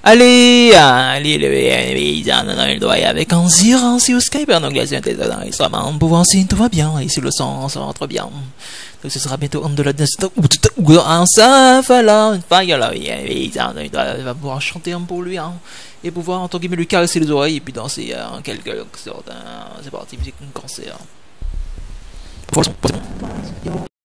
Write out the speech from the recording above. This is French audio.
Allez, il doit avec un zir ainsi au Skype en anglais, c'est un pour voir si tout va bien et si le sang ça rentre bien. Donc ce sera bientôt de la ou un là, il va pouvoir chanter un pour lui, hein, et pouvoir entre guillemets lui caresser les oreilles et puis danser en quelque sorte. C'est parti, musique concert.